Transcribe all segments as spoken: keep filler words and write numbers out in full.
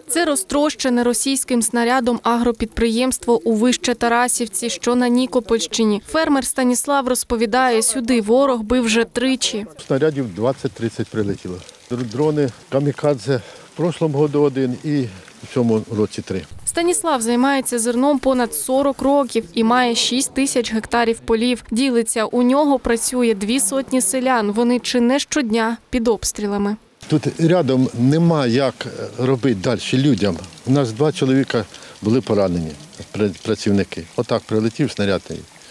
Це розтрощене російським снарядом агропідприємство у Вище-Тарасівці, що на Нікопольщині. Фермер Станіслав розповідає, сюди ворог бив вже тричі. Снарядів двадцять-тридцять прилетіло. Дрони камікадзе в прошлому году один і в цьому році три. Станіслав займається зерном понад сорок років і має шість тисяч гектарів полів. Ділиться, у нього працює дві сотні селян. Вони чи не щодня під обстрілами. Тут рядом нема як робити далі людям. У нас два чоловіка були поранені, працівники. Отак прилетів снаряд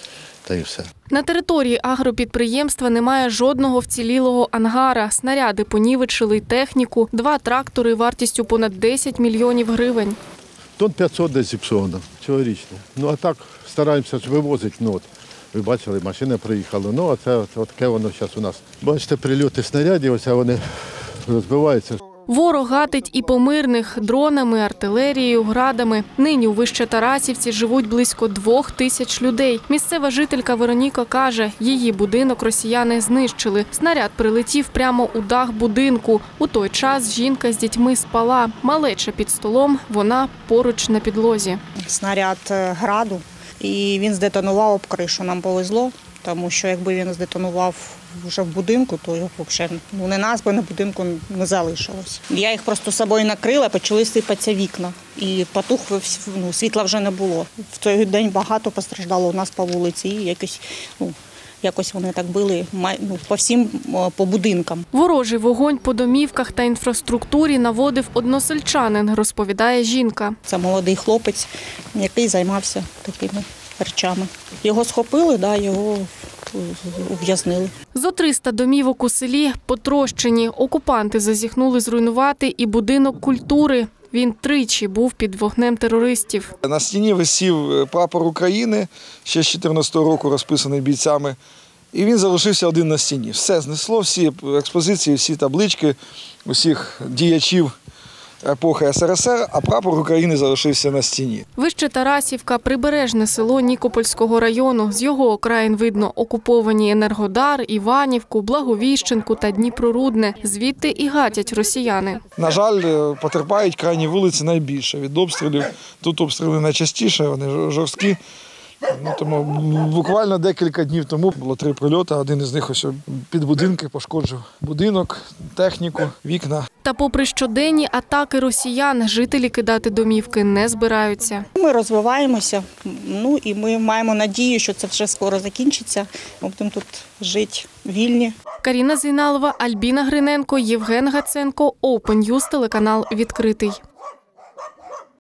та й все. На території агропідприємства немає жодного вцілілого ангара. Снаряди понівечили й техніку, два трактори вартістю понад десять мільйонів гривень. Тон п'ятсот десь зіпсовано, цьогорічне. Ну а так стараємося вивозити. Ну, от, ви бачили, машина приїхала. Ну, а це от, от таке воно зараз у нас. Бачите, прильоти снарядів, ось вони розбиваються. Ворог гатить і по мирних – дронами, артилерією, градами. Нині у Вище-Тарасівці живуть близько двох тисяч людей. Місцева жителька Вероніка каже, її будинок росіяни знищили. Снаряд прилетів прямо у дах будинку. У той час жінка з дітьми спала. Малеча під столом, вона поруч на підлозі. Снаряд граду, і він здетонував об кришу. Нам повезло, тому що якби він здетонував вже в будинку, то його взагалі ну, не нас, бо на будинку не залишилось. Я їх просто собою накрила, почали сипатися вікна. І потух, ну, світла вже не було. В той день багато постраждало у нас по вулиці. І якось, ну, якось вони так били ну, по всім по будинкам. Ворожий вогонь по домівках та інфраструктурі наводив односельчанин, розповідає жінка. Це молодий хлопець, який займався такими речами. Його схопили, да, його ув'язнили. Зо триста домівок у селі потрощені. Окупанти зазіхнули зруйнувати і будинок культури. Він тричі був під вогнем терористів. На стіні висів прапор України, ще з чотирнадцятого року розписаний бійцями. І він залишився один на стіні. Все знесло, всі експозиції, всі таблички, усіх діячів епохи ес ер ес ер, а прапор України залишився на стіні. Вище-Тарасівка – прибережне село Нікопольського району. З його окраїн видно окуповані Енергодар, Іванівку, Благовіщенку та Дніпрорудне. Звідти і гатять росіяни. На жаль, потерпають крайні вулиці найбільше від обстрілів. Тут обстріли найчастіше, вони жорсткі. Ну, тому буквально декілька днів тому було три прильоти, один із них ось під будинки пошкоджив будинок, техніку, вікна. Та попри щоденні атаки росіян, жителі кидати домівки не збираються. Ми розвиваємося, ну і ми маємо надію, що це вже скоро закінчиться. Ми будемо тут жити вільні. Каріна Зейналова, Альбіна Гриненко, Євген Гаценко, Open News, телеканал «Відкритий».